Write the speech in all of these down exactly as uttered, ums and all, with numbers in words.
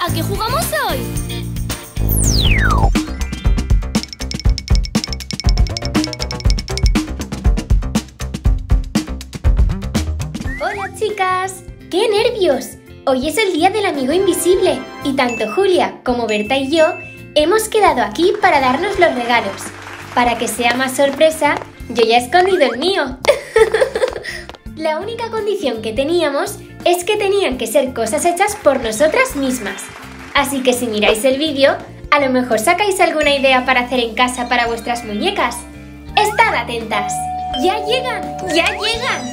¿A qué jugamos hoy? Hola chicas, ¡qué nervios! Hoy es el día del amigo invisible y tanto Julia como Berta y yo hemos quedado aquí para darnos los regalos. Para que sea más sorpresa, yo ya he escondido el mío. La única condición que teníamos es que tenían que ser cosas hechas por nosotras mismas. Así que si miráis el vídeo, a lo mejor sacáis alguna idea para hacer en casa para vuestras muñecas. ¡Estad atentas! ¡Ya llegan! ¡Ya llegan!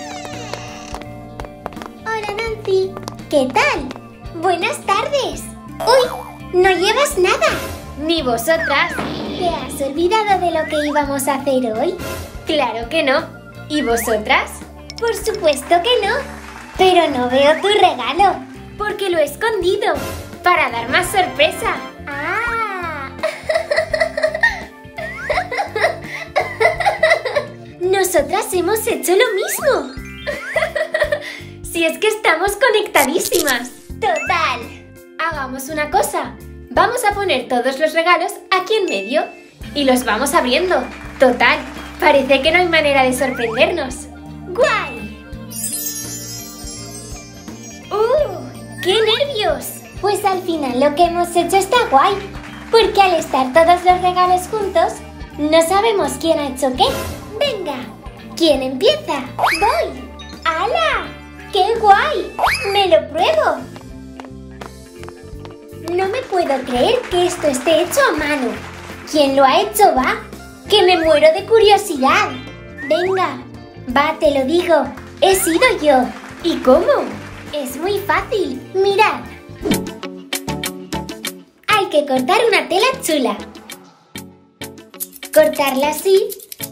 Hola Nancy, ¿qué tal? Buenas tardes. ¡Uy! ¡No llevas nada! Ni vosotras. ¿Te has olvidado de lo que íbamos a hacer hoy? Claro que no. ¿Y vosotras? Por supuesto que no. Pero no veo tu regalo. Porque lo he escondido. Para dar más sorpresa. ¡Ah! Nosotras hemos hecho lo mismo. Si es que estamos conectadísimas. Total. Hagamos una cosa. Vamos a poner todos los regalos aquí en medio y los vamos abriendo. Total, parece que no hay manera de sorprendernos. ¡Guay! ¡Uh! ¡Qué nervios! Pues al final lo que hemos hecho está guay, porque al estar todos los regalos juntos, no sabemos quién ha hecho qué. Venga, ¿quién empieza? ¡Voy! ¡Hala! ¡Qué guay! ¡Me lo pruebo! No me puedo creer que esto esté hecho a mano. ¿Quién lo ha hecho, va? ¡Que me muero de curiosidad! Venga, va, te lo digo. He sido yo. ¿Y cómo? Es muy fácil. Mirad. Hay que cortar una tela chula. Cortarla así.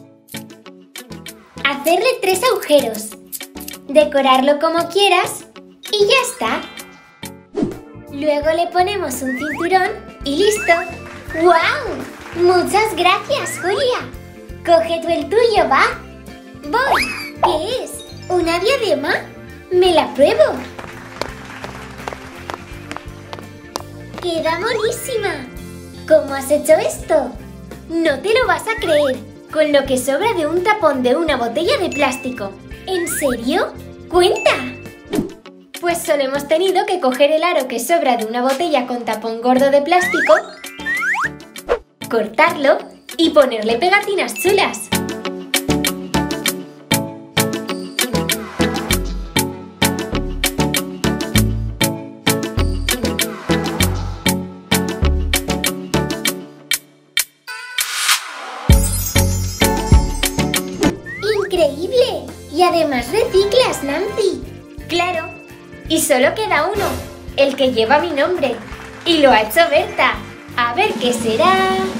Hacerle tres agujeros. Decorarlo como quieras y ya está. Luego le ponemos un cinturón y listo. ¡Guau! Muchas gracias, Julia. Coge tú el tuyo, ¿va? Voy. ¿Qué es? ¿Una diadema? Me la pruebo. ¡Queda monísima! ¿Cómo has hecho esto? No te lo vas a creer. Con lo que sobra de un tapón de una botella de plástico. ¿En serio? ¡Cuenta! Pues solo hemos tenido que coger el aro que sobra de una botella con tapón gordo de plástico, cortarlo y ponerle pegatinas chulas. ¡Increíble! Y además reciclas, Nancy. ¡Claro! Y solo queda uno, el que lleva mi nombre. Y lo ha hecho Berta. A ver qué será.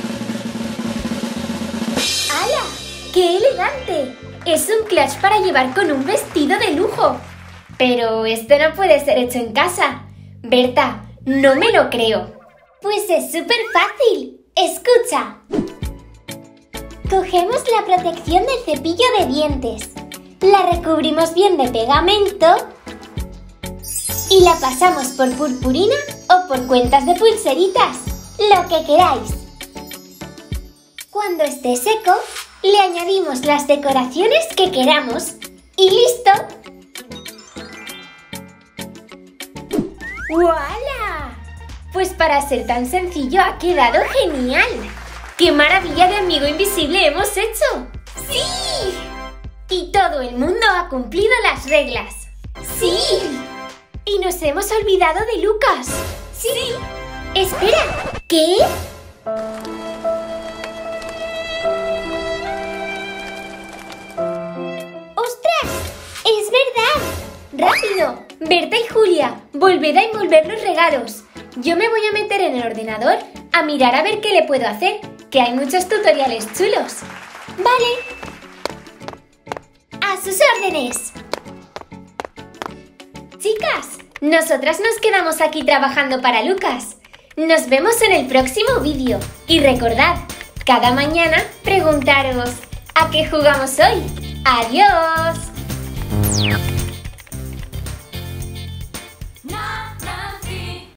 ¡Hala! ¡Qué elegante! Es un clutch para llevar con un vestido de lujo. Pero esto no puede ser hecho en casa. Berta, no me lo creo. Pues es súper fácil. Escucha. Cogemos la protección del cepillo de dientes. La recubrimos bien de pegamento y la pasamos por purpurina o por cuentas de pulseritas, lo que queráis. Cuando esté seco, le añadimos las decoraciones que queramos y listo. ¡Voilà! Pues para ser tan sencillo ha quedado genial. ¡Qué maravilla de amigo invisible hemos hecho! ¡Sí! Y todo el mundo ha cumplido las reglas. ¡Sí! Y nos hemos olvidado de Lucas. ¡Sí! Espera, ¿qué? ¡Ostras! ¡Es verdad! ¡Rápido! Berta y Julia, volved a envolver los regalos. Yo me voy a meter en el ordenador a mirar a ver qué le puedo hacer, que hay muchos tutoriales chulos. Vale. A sus órdenes. Chicas, nosotras nos quedamos aquí trabajando para Lucas. Nos vemos en el próximo vídeo. Y recordad, cada mañana preguntaros ¿a qué jugamos hoy? ¡Adiós!